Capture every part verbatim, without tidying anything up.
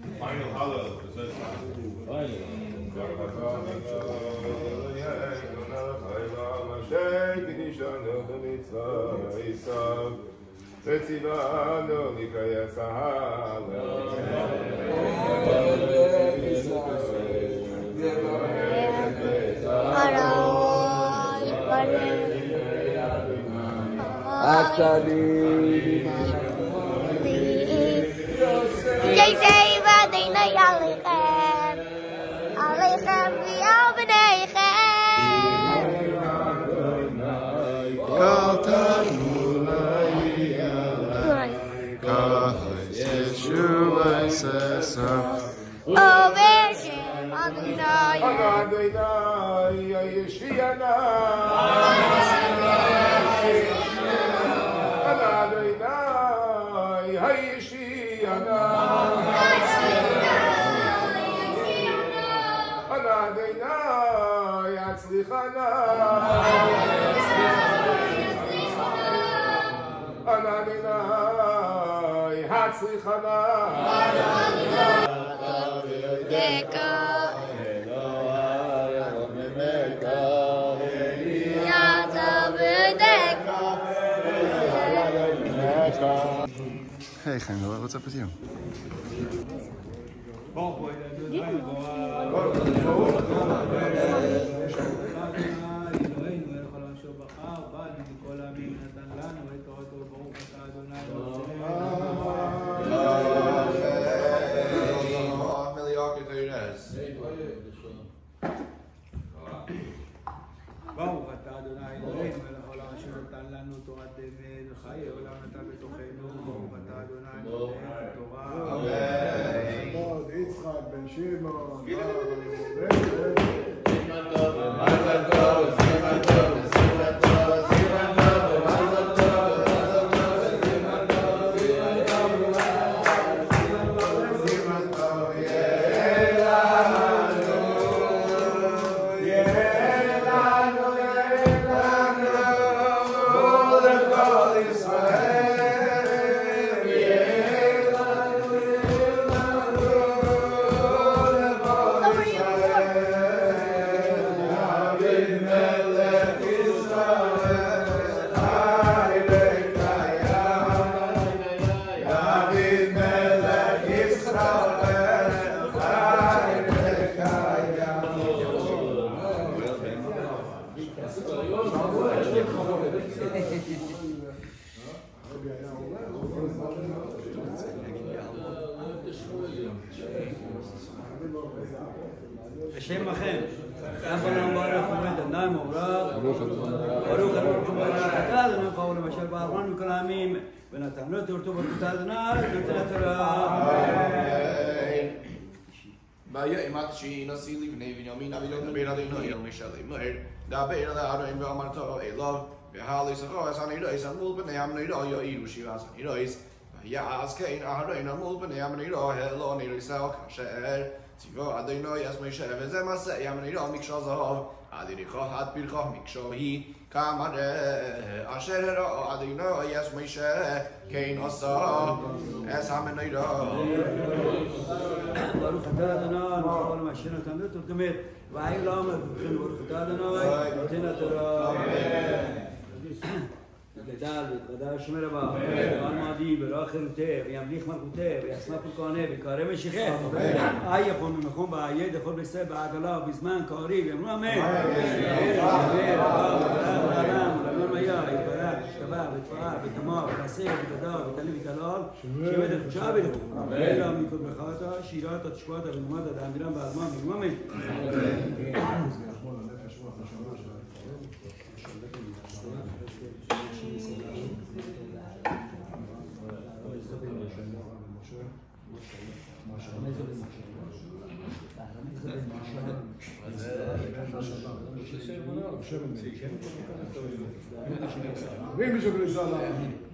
Final hallel. וציוונו לקייס ההלל. Hey Gengel, what's up with you? ברוך אתה אדוני אלוהינו מלך העולם אשר נתן לנו תורת אמת וחיי עולם נתן בתוכנו. ברוך אתה אדוני נותן תורה. אמן. יצחק בן שמעון. סימן טוב, מזל טוב, סימן טוב, סימן טוב, סימן טוב, מזל טוב, מזל טוב, סימן טוב, סימן טוב, סימן טוב, יהיה לנו, יהיה לנו, יהיה לנו, לכל ישראל, יהיה לנו, יהיה לנו, לכל ישראל, יבין מלך ישראל, חי וקיים, יבין מלך ישראל, חי השם לכם, רבנו ברוך עומד אדוני מעורב, ברוך ברוך אתה אדוני קול למשל בארון מכל העמים ונתן לו תורתו ברכתה אדוני נותן התורה. ויאמר שנשיא לבני בנימין אבי לדבר אדוני אל משה לאמור דבר אל אהרון ואמרתו אליו והליסכו אז הנראה מול בני המנורה יאירו שבעת הנראות ויעש כן אהרון מול בני המנורה לא נראה כאשר ציווה אדוני אז משה וזה מעשה המנורה מקשה זהב עד יריחו עד פרחו מקשה היא כמראה אשר הראה אדוני אז משה כן עשה אז המנורה. ברוך אתה אדוני כל מה שנתן לו תמת והיו לו מברכין ברוך אתה אדוני נותן התורה. גדל וגדל שמר הבא ועל מעדי ברוח חירותה וימליך מלכותה וישמח פולקונה ויקרא משיחה אי יכול ממקום בעיד יכול בסב בעגלה ובזמן קריב ויאמרו אמן. ולעולם היה יתברך ישתבח ויתפאר ויתמר ויעשה ויתהדר ויתעלה ויתהלל שיבד את חודשה בלכו אלא מכל ברכתה שירת התשקעת ונעמד עד האמירם בעלמם ואמרו אמן. מי מישהו בניסה לה?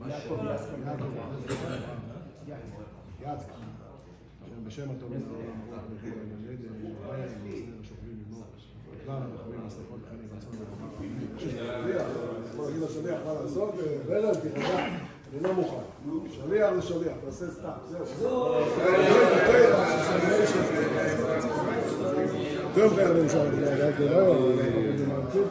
בשם הטוב מן העולם, רוח מחיר הילד, רעי, מסנר שוכבים עמו, כלל המחבים הסליחות חני רצון ורחמה. יכול להגיד לשליח מה לעשות, ורל, תירגע, אני לא מוכן. שליח זה שליח, תעשה סתם, זהו. Döm khayr ben şahit. Ya, ya, ya, ya.